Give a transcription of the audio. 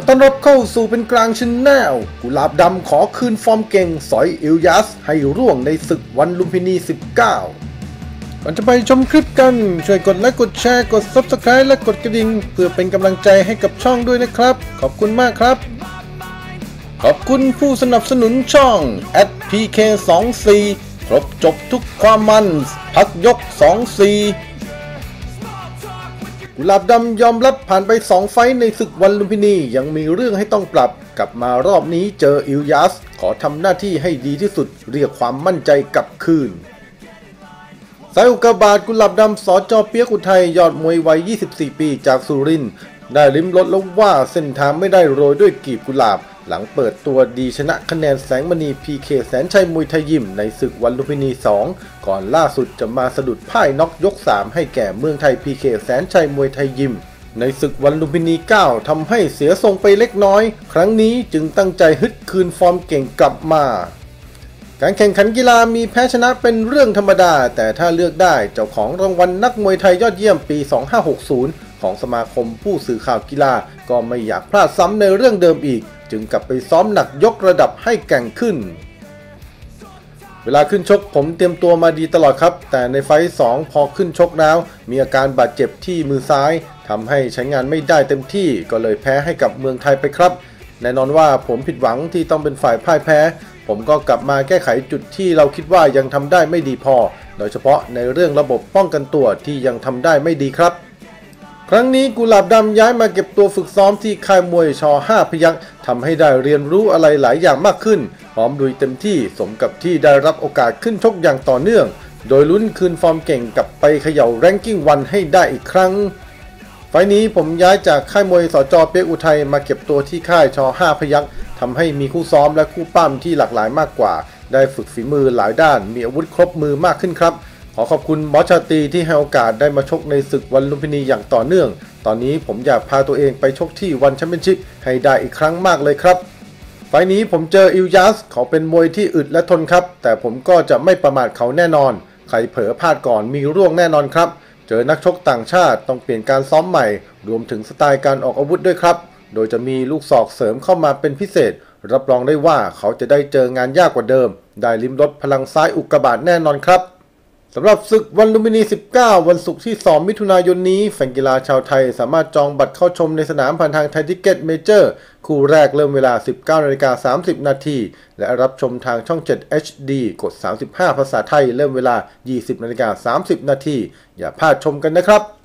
ต้อนรับเข้าสู่เป็นกลางชแนลกุหลาบดำขอคืนฟอร์มเก่งสอยอิลยัสให้ร่วงในศึกวันลุมพินี 19 ก่อนจะไปชมคลิปกันช่วยกดไลค์กดแชร์กด Subscribe และกดกระดิ่งเพื่อเป็นกำลังใจให้กับช่องด้วยนะครับขอบคุณมากครับขอบคุณผู้สนับสนุนช่อง @pk24 ครบจบทุกความมันพักยก 24กุหลาบดำยอมรับผ่านไป2ไฟต์ในศึกวันลุมพินียังมีเรื่องให้ต้องปรับกลับมารอบนี้เจออิลยัสขอทำหน้าที่ให้ดีที่สุดเรียกความมั่นใจกลับคืนสายอุกกาบาตกุหลาบดำสจ.เปียกอุทัยยอดมวยวัย24 ปีจากสุรินทร์ได้ลิ้มรสแล้วว่าเส้นทางไม่ได้โรยด้วยกลีบกุหลาบหลังเปิดตัวดีชนะคะแนนแสงมณี PK แสนชัยมวยไทยยิมในศึกวันลุมพินี 2 ก่อนล่าสุดจะมาสะดุดพ่ายน็อกยก 3 ให้แก่เมืองไทย PK แสนชัยมวยไทยยิมในศึกวันลุมพินี 9 ทำให้เสียทรงไปเล็กน้อยครั้งนี้จึงตั้งใจฮึดคืนฟอร์มเก่งกลับมาการแข่งขันกีฬามีแพ้ชนะเป็นเรื่องธรรมดาแต่ถ้าเลือกได้เจ้าของรางวัลนักมวยไทยยอดเยี่ยมปี 2560 ของสมาคมผู้สื่อข่าวกีฬาก็ไม่อยากพลาดซ้ำในเรื่องเดิมอีกจึงกลับไปซ้อมหนักยกระดับให้แกร่งขึ้นเวลาขึ้นชกผมเตรียมตัวมาดีตลอดครับแต่ในไฟต์ 2 พอขึ้นชกแล้วมีอาการบาดเจ็บที่มือซ้ายทำให้ใช้งานไม่ได้เต็มที่ก็เลยแพ้ให้กับเมืองไทยไปครับแน่นอนว่าผมผิดหวังที่ต้องเป็นฝ่ายพ่ายแพ้ผมก็กลับมาแก้ไขจุดที่เราคิดว่ายังทำได้ไม่ดีพอโดยเฉพาะในเรื่องระบบป้องกันตัวที่ยังทำได้ไม่ดีครับครั้งนี้กุหลาบดำย้ายมาเก็บตัวฝึกซ้อมที่ค่ายมวยช.5 พยัคฆ์ทำให้ได้เรียนรู้อะไรหลายอย่างมากขึ้นพร้อมลุยเต็มที่สมกับที่ได้รับโอกาสขึ้นชกอย่างต่อเนื่องโดยลุ้นคืนฟอร์มเก่งกลับไปเขย่าแรงกิ้งวันให้ได้อีกครั้งไฟล์นี้ผมย้ายจากค่ายมวยสจ.เปียกอุทัยมาเก็บตัวที่ค่ายช.5 พยัคฆ์ทำให้มีคู่ซ้อมและคู่ปั้มที่หลากหลายมากกว่าได้ฝึกฝีมือหลายด้านมีอาวุธครบมือมากขึ้นครับขอขอบคุณบอสชาตรีที่ให้โอกาสได้มาชกในศึกวันลุมพินีอย่างต่อเนื่องตอนนี้ผมอยากพาตัวเองไปชกที่วันแชมเปี้ยนชิพให้ได้อีกครั้งมากเลยครับไฟล์นี้ผมเจออิลยัสเขาเป็นมวยที่อึดและทนครับแต่ผมก็จะไม่ประมาทเขาแน่นอนใครเผลอพลาดก่อนมีร่วงแน่นอนครับเจอนักชกต่างชาติต้องเปลี่ยนการซ้อมใหม่รวมถึงสไตล์การออกอาวุธด้วยครับโดยจะมีลูกศอกเสริมเข้ามาเป็นพิเศษรับรองได้ว่าเขาจะได้เจองานยากกว่าเดิมได้ลิ้มรสพลังซ้ายอุกกาบาตแน่นอนครับสำหรับศึกวันลุมพินี 19 วันศุกร์ที่ 2 มิถุนายนนี้แฟนกีฬาชาวไทยสามารถจองบัตรเข้าชมในสนามผ่านทางไทยทิกเก็ตเมเจอร์คู่แรกเริ่มเวลา 19:30 น.และรับชมทางช่อง 7 HD กด 35 ภาษาไทยเริ่มเวลา 20:30 น.อย่าพลาดชมกันนะครับ